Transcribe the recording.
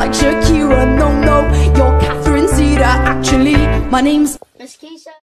like Shakira. No, no, you're Catherine Zeta. Actually, my name's MS KEISHA.